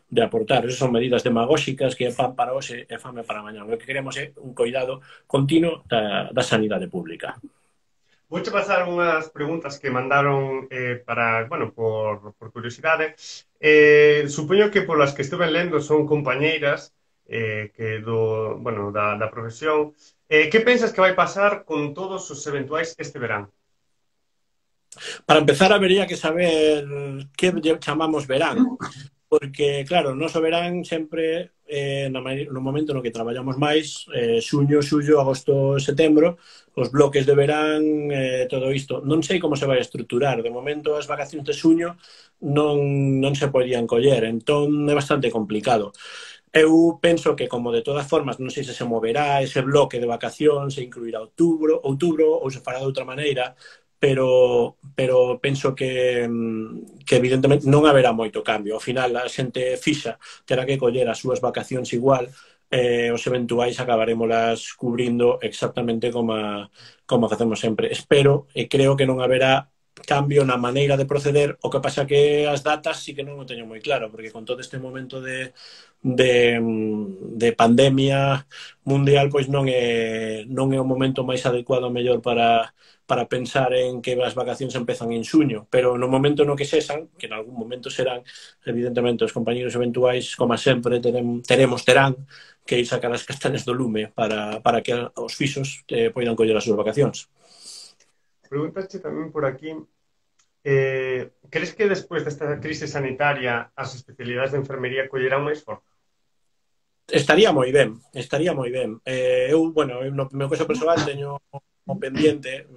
de aportar. Esas son medidas demagóxicas que é pan para hoxe e fame para mañá. O que queremos é un cuidado continuo da sanidade pública. Vouche pasar unhas preguntas que mandaron para, bueno, por curiosidade. Supoño que polas que estuve lendo son compañeiras que bueno, da profesión. Que pensas que vai pasar con todos os eventuais este verán? Para empezar, habería que saber que chamamos verán. Porque, claro, no o verán sempre no momento no que traballamos máis, xuño, xullo, agosto, setembro, os bloques de verán, todo isto. Non sei como se vai a estruturar. De momento, as vacacións de xuño non se podían coller, entón é bastante complicado. Eu penso que, como de todas formas, non sei se moverá ese bloque de vacacións, se incluirá outubro ou se fará de outra maneira, pero penso que evidentemente non haberá moito cambio. Ao final, a xente fixa terá que coller as súas vacacións igual, os eventuais acabarémolas cubrindo exactamente como facemos sempre. Espero e creo que non haberá cambio na maneira de proceder, o que pasa que as datas sí que non o teño moi claro, porque con todo este momento de pandemia mundial, pois non é o momento máis adecuado mellor para pensar en que as vacacións empezan en xuño, pero no momento no que sexan, que en algún momento serán, evidentemente os compañeros eventuais, como sempre, terán que ir sacar as castañas do lume para que os fixos poidan coller as súas vacacións. Pregúntache tamén por aquí, crees que despois desta crise sanitaria as especialidades de enfermería collerán máis forza? Estaría moi ben, estaría moi ben. Eu, bueno, no meu caso persoal teño o pendiente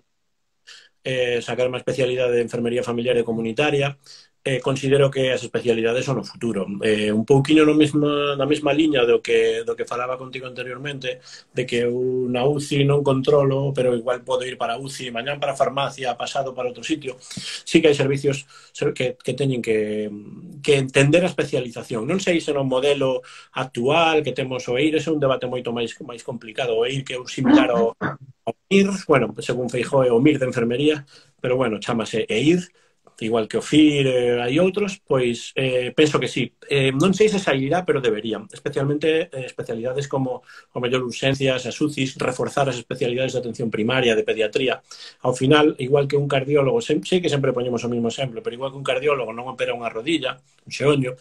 sacar unha especialidade de enfermería familiar e comunitaria. Considero que as especialidades son o futuro. Un pouquiño na mesma liña do que falaba contigo anteriormente, de que eu na UCI non controlo, pero igual podo ir para a UCI, mañán para a farmacia, pasado para outro sitio. Sí que hai servicios que teñen que entender a especialización. Non sei se no modelo actual que temos o EIR, ese é un debate moito máis complicado. O EIR que é similar ao MIR, bueno, según Feijóo é o MIR de enfermería, pero bueno, chamase EIR, igual que o FIR, hai outros, pois penso que sí. Non sei se sairá, pero deberían. Especialmente especialidades como o mellor urxencias, as UCIs, reforzar as especialidades de atención primaria, de pediatría. Ao final, igual que un cardiólogo, sei que sempre poñemos o mesmo exemplo, pero igual que un cardiólogo non opera unha rodilla, un xeonllo,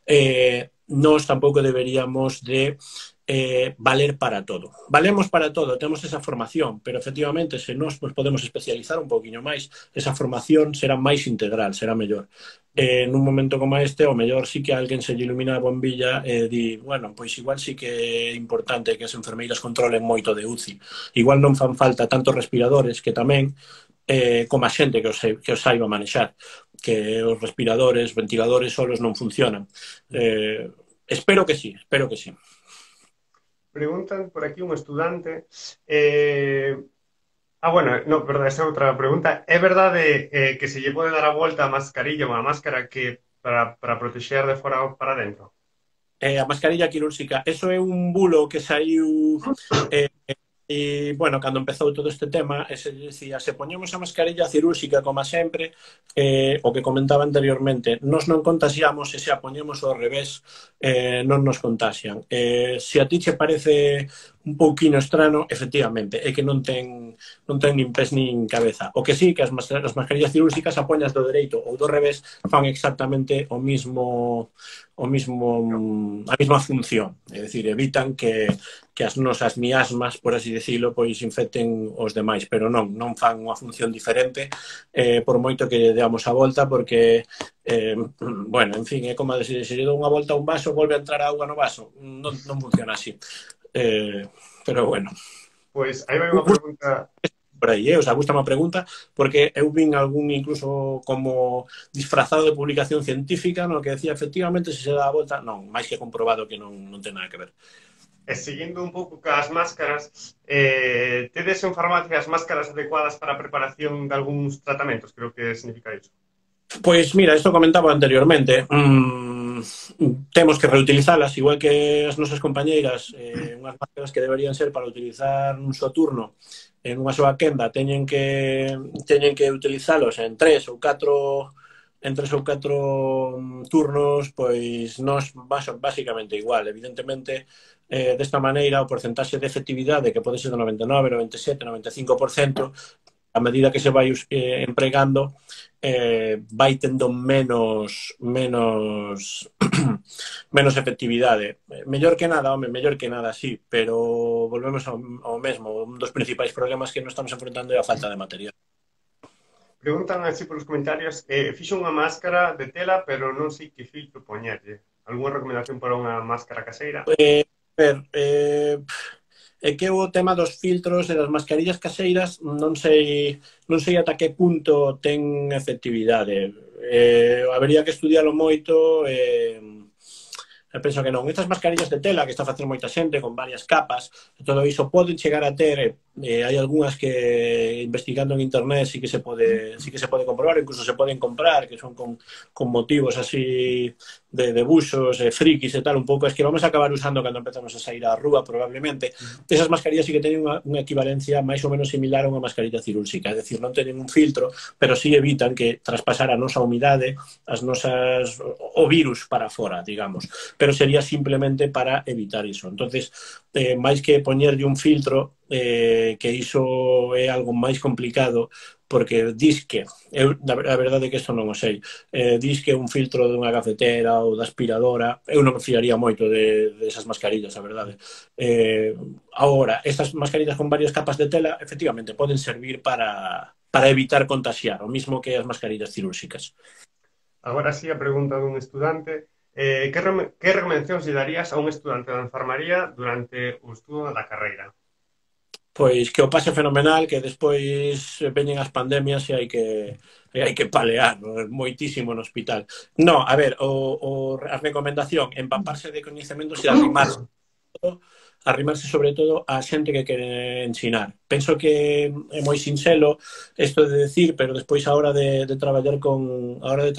nós tampouco deberíamos de valer para todo. Valemos para todo, temos esa formación, pero efectivamente se nós nos podemos especializar un poquinho máis, esa formación será máis integral, será mellor. Nun momento como este, o mellor sí que alguén se lle ilumina a bombilla e di, bueno, pois igual sí que é importante que as enfermeiras controlen moito de UCI. Igual non fan falta tantos respiradores, que tamén como a xente que os saiba manexar, que os respiradores, ventiladores solos non funcionan. Espero que sí, espero que sí. Preguntan por aquí un estudante. Bueno, no, perdón, esa é outra pregunta. É verdade que se lle pode dar a volta a mascarilla ou a máscara que para protexer de fora para dentro? A mascarilla quirúrxica, eso é un bulo que saiu e, bueno, cando empezou todo este tema, se decía, se poñemos a mascarilla cirúrxica como sempre, o que comentaba anteriormente, nos non contaxiamos e se a poñemos ao revés non nos contaxian. Se a ti che parece un pouquinho estrano, efectivamente, é que non ten nin pés nin cabeza. O que sí, que as mascarillas cirúrxicas a poñas do dereito ou do revés fan exactamente a mesma función, é dicir, evitan que as nosas miasmas, por así decirlo, pois infecten os demais, pero non fan unha función diferente por moito que deamos a volta, porque bueno, en fin, é como se lle dou unha volta a un vaso, volve a entrar a auga no vaso, non funciona así. Pero bueno. Pois aí vai unha pregunta por aí, o sea, gusta má pregunta, porque eu vin algún incluso como disfrazado de publicación científica, no que decía, efectivamente, se dá a volta, non, máis que comprobado que non ten nada que ver. Seguindo un pouco cas máscaras, tedes en farmacia as máscaras adecuadas para a preparación de algúns tratamentos? Creo que significa iso. Pois mira, isto comentaba anteriormente. Temos que reutilizalas, igual que as nosas compañeiras, unhas máscaras que deberían ser para utilizar un só turno en unha soa quenda, teñen que utilizalos en 3 ou 4 en 3 ou 4 turnos, pois nos basicamente igual. Evidentemente, desta maneira, o porcentaxe de efectividade, que pode ser do 99, 97, 95%, a medida que se vai empregando, vai tendo menos efectividade. Mellor que nada, home, mellor que nada, sí, pero volvemos ao mesmo. Un dos principais problemas que nos estamos enfrentando é a falta de material. Preguntan así polos comentarios, fixo unha máscara de tela, pero non sei que filtro poñerlle. Algúna recomendación para unha máscara caseira? É que o tema dos filtros e das mascarillas caseiras non sei ata que punto ten efectividade. Habería que estudialo moito penso que non. Estas mascarillas de tela que está a facer moita xente con varias capas, todo iso poden chegar a ter, hai algunhas que investigando en internet sí que se pode comprobar, incluso se poden comprar, que son con motivos así de buxos, frikis e tal, un pouco es que vamos a acabar usando cando empezamos a sair á rúa probablemente. Esas mascarillas sí que teñen unha equivalencia máis ou menos similar a unha mascarilla cirúrxica, é dicir, non teñen un filtro, pero sí evitan que traspasar a nosa humidade, o virus para fora, digamos, pero sería simplemente para evitar iso. Entonces, máis que poñerlle un filtro, que iso é algo máis complicado, porque disque, a verdade é que isto non o sei, disque un filtro dunha cafetera ou da aspiradora, eu non me fiaría moito de esas mascarillas, a verdade. Agora, estas mascarillas con varias capas de tela, efectivamente, poden servir para evitar contaxiar, o mismo que as mascarillas cirúrxicas. Agora sí, a pregunta dun estudante. Que recomendacións lle darías a un estudante de enfermaría durante o estudo da carreira? Pois que o pase fenomenal, que despois veñen as pandemias e hai que palear moitísimo no hospital. No, a ver, a recomendación, empaparse de coñecementos e arrimarse sobre todo a xente que quere ensinar. Penso que é moi sinxelo isto de decir, pero despois a hora de traballar con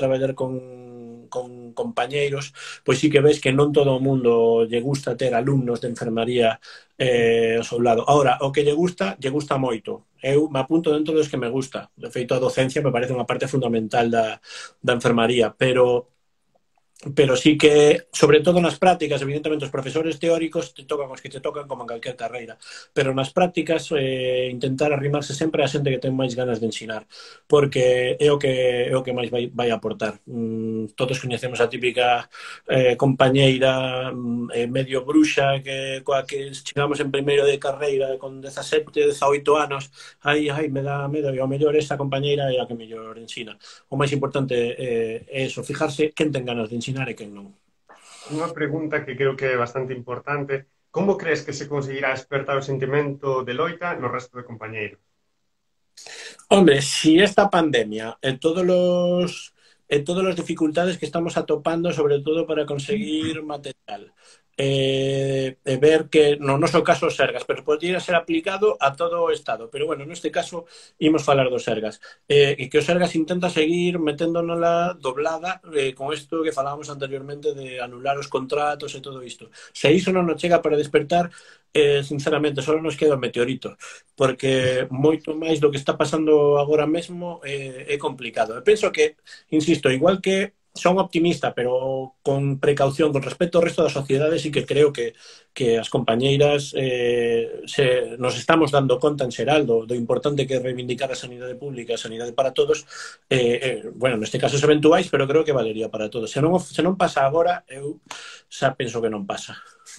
compañeiros, pois sí que ves que non todo o mundo lle gusta ter alumnos de enfermaría ao seu lado. Ahora, o que lle gusta moito. Eu me apunto dentro dos que me gusta. De feito, a docencia me parece unha parte fundamental da enfermaría, pero sí que, sobre todo nas prácticas, evidentemente os profesores teóricos te tocan os que te tocan como en calquer carreira, pero nas prácticas intentar arrimarse sempre a xente que ten máis ganas de ensinar, porque é o que máis vai aportar. Todos coñecemos a típica compañeira medio bruxa coa que chegamos en primeiro de carreira con 17, 18 anos, aí me dá medo, e ao mellor esa compañeira é a que mellor ensina. O máis importante é eso, fijarse quen ten ganas de ensinar e quen non. Unha pregunta que creo que é bastante importante. Como crees que se conseguirá despertar o sentimento de loita no resto de compañeiros? Hombre, si esta pandemia e todas as dificultades que estamos atopando, sobre todo para conseguir material, ver que no noso caso os Sergas, pero podría ser aplicado a todo o Estado, pero bueno, neste caso imos falar dos Sergas, e que os Sergas intenta seguir meténdonola doblada con isto que falábamos anteriormente de anular os contratos e todo isto. Se iso non nos chega para despertar, sinceramente, só nos queda o meteorito, porque moito máis do que está pasando agora mesmo é complicado. Eu penso que, insisto, igual que son optimista, pero con precaución con respecto ao resto da sociedade, sí que creo que as compañeiras nos estamos dando conta en xeral do importante que é reivindicar a sanidade pública, a sanidade para todos, bueno, neste caso os eventuais, pero creo que valería para todos. Se non pasa agora, eu xa penso que non pasa.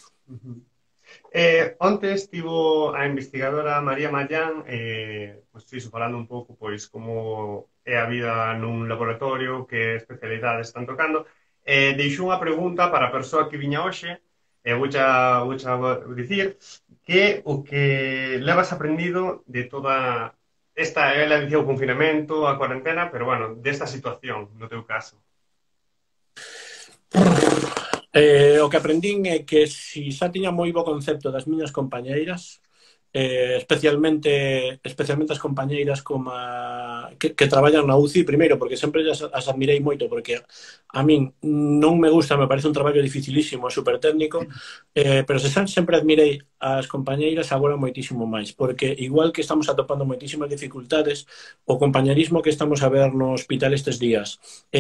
Onte estivo a investigadora María Mallán falando un pouco como é a vida nun laboratorio, que especialidades están tocando, deixou unha pregunta para a persoa que viña hoxe, e voucha dicir que o que levas aprendido de toda esta, ela dicía o confinamento, a cuarentena, pero bueno, desta situación, no teu caso. O que aprendín é que si xa tiña moi bo concepto das miñas compañeiras, especialmente as compañeiras que traballan na UCI, primeiro, porque sempre as admirei moito, porque a min non me gusta, me parece un traballo dificilísimo, super técnico, pero sempre admirei as compañeiras agora moitísimo máis, porque igual que estamos atopando moitísimas dificultades, o compañerismo que estamos a ver no hospital estes días,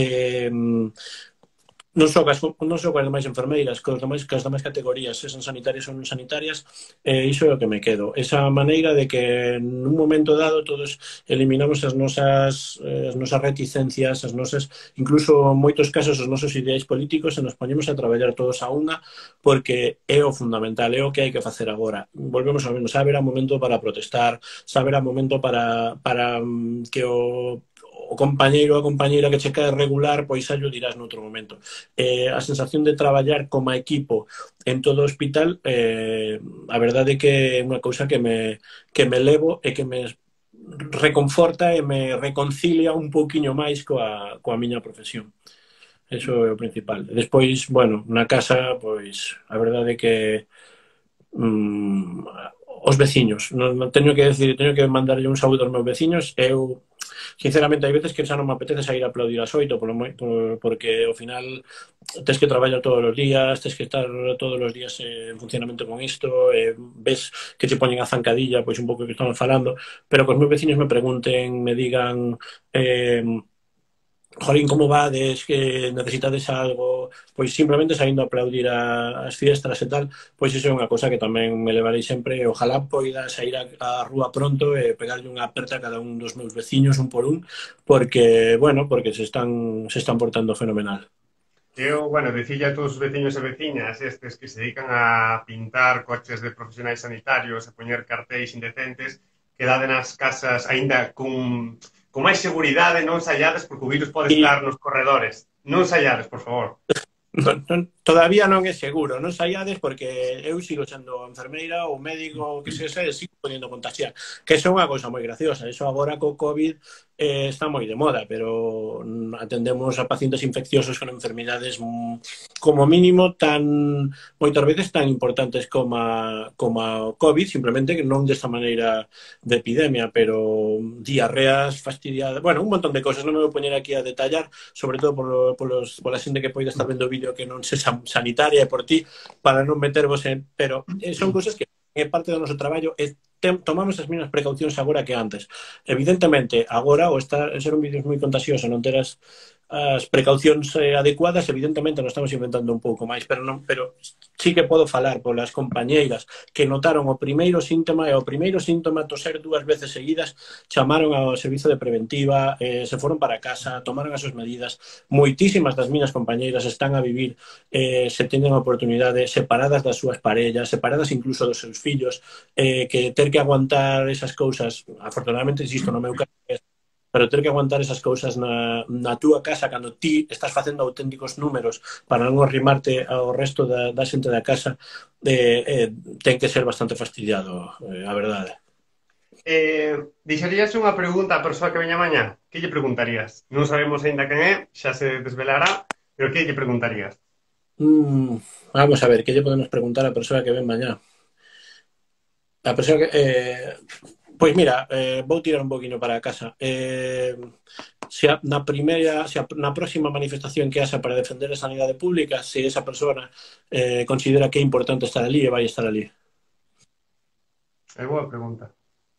non só coas demais enfermeiras, cas demais categorías, se son sanitarias ou non sanitarias, iso é o que me quedo. Esa maneira de que nun momento dado todos eliminamos as nosas reticencias, as nosas, incluso en moitos casos os nosos ideais políticos, e nos poñemos a traballar todos a unha, porque é o fundamental, é o que hai que facer agora. Volvemos ao mesmo, saber a momento para protestar, saber a momento para que o compañeiro ou a compañeira que che cae regular, pois xa llo dirás noutro momento. A sensación de traballar como equipo en todo o hospital, a verdade é que é unha cousa que me levo e que me reconforta e me reconcilia un pouquiño máis coa miña profesión. Eso é o principal. Despois, bueno, na casa, pois, a verdade é que os veciños, non teño que decir, teño que mandarlle un saúdo aos meus veciños. Eu, sinceramente, hai veces que xa non me apetece sair a aplaudir ás 8 porque ao final tes que traballar todos os días, tes que estar todos os días en funcionamento con isto, ves que te poñen a zancadilla, pois un pouco que estamos falando, pero que os meus veciños me pregunten, me digan Jolín, como vades, que necesitades algo, pois simplemente saindo a aplaudir as fiestras e tal, pois iso é unha cosa que tamén me levarei sempre. Ojalá poida sair a rúa pronto e pegarlle unha aperta a cada un dos meus veciños un por un, porque, bueno, porque se están portando fenomenal. Eu, bueno, dicille a todos os veciños e veciñas estes que se dedican a pintar coches de profesionais sanitarios, a poñer cartéis indecentes, quedade nas casas aínda con máis seguridade, non saiades porque o virus pode E estar nos corredores. Non saiades, por favor. todavía non é seguro, non saiades porque eu sigo sendo enfermeira ou médico, que se e sigo podendo contagiar, que é unha cousa moi graciosa. Eso agora co COVID está moi de moda, pero atendemos a pacientes infecciosos con enfermidades como mínimo moitas veces tan importantes como o COVID, simplemente que non desta maneira de epidemia, pero diarreas fastidiadas, bueno, un montón de cosas, non me vou poñer aquí a detallar, sobre todo pola xente que poida estar vendo o vídeo que non se sanitaria e por ti, para non metervos pero son cousas que é parte do noso traballo e tomamos as mesmas precaucións agora que antes. Evidentemente, agora, o ser un vídeo moi contagioso, non ter as precaucións adecuadas, evidentemente nos estamos inventando un pouco máis, pero sí que podo falar polas compañeiras que notaron o primeiro síntoma, e o primeiro síntoma toser 2 veces seguidas, chamaron ao servizo de preventiva, se foron para casa, tomaron as súas medidas. Moitísimas das miñas compañeiras están a vivir, se teñen a oportunidade, separadas das súas parellas, separadas incluso dos seus fillos, que ter que aguantar esas cousas, afortunadamente, insisto, no meu caso, pero ter que aguantar esas cousas na túa casa cando ti estás facendo auténticos números para non arrimarte ao resto da xente da casa, ten que ser bastante fastidiado, a verdade. Dixerías unha pregunta á persoa que veña mañá? Que lle preguntarías? Non sabemos aínda quen é, xa se desvelará, pero que lle preguntarías? Vamos a ver, que lle podemos preguntar á persoa que ven mañá? A persoa que... pois mira, vou tirar un poquinho para casa. Se na próxima manifestación que haxa para defender a sanidade pública, se esa persona considera que é importante estar ali, e vai estar ali. É boa pregunta.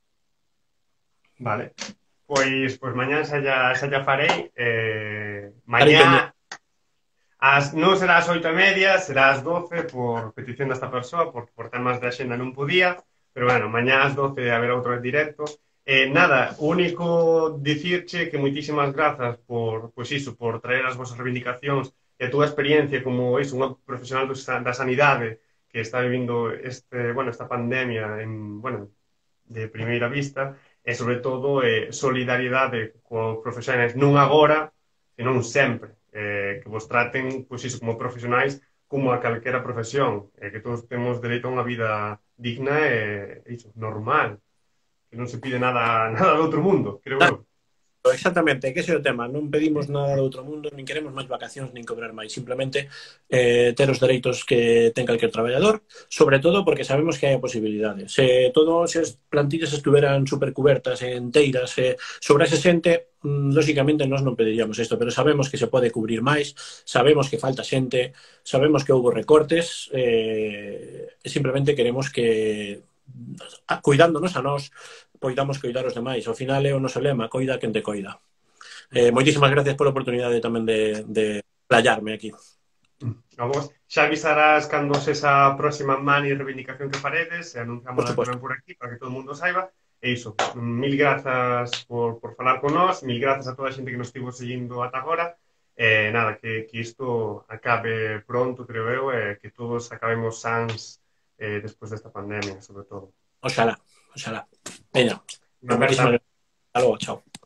Vale. Pois mañá xa ya farei. Mañá non será as 8:30, será as 12 por petición desta persoa, por temas de axenda non podía. Pero bueno, mañá ás 12 haberá outro directo. Nada, o único dicirche que moitísimas grazas por traer as vosas reivindicacións e a túa experiencia como unha profesional da sanidade que está vivindo esta pandemia de primeira vista, e sobre todo solidariedade cos profesionais non agora, senón sempre, que vos traten como profesionais como a calquera profesión, que todos temos dereito a unha vida digna e normal, que non se pide nada do outro mundo, creo eu. Exactamente, que ese é o tema. Non pedimos nada do outro mundo, nin queremos máis vacacións, nin cobrar máis. Simplemente ter os dereitos que ten calquer traballador, sobre todo porque sabemos que hai a posibilidade. Se todas as plantillas estuveran supercubertas, enteiras, sobrase xente, lóxicamente nós non pediríamos isto, pero sabemos que se pode cubrir máis, sabemos que falta xente, sabemos que houve recortes, e simplemente queremos que, cuidándonos a nós, poidamos coidar os demais. Ao final é o noso lema, coida quen te coida. Moitísimas gracias pola oportunidade tamén de playarme aquí. A vos xa avisarás cando esa próxima mani e reivindicación que faredes e anunciamos tamén por aquí para que todo o mundo saiba. E iso, mil grazas por falar con nós, mil grazas a toda a xente que nos estivo seguindo ata agora. Nada, que isto acabe pronto, creo eu, e que todos acabemos sans despois desta pandemia, sobre todo. Oxalá, oxalá. Veña, Unha moitísimas aperta. gracias. Hasta logo, chao.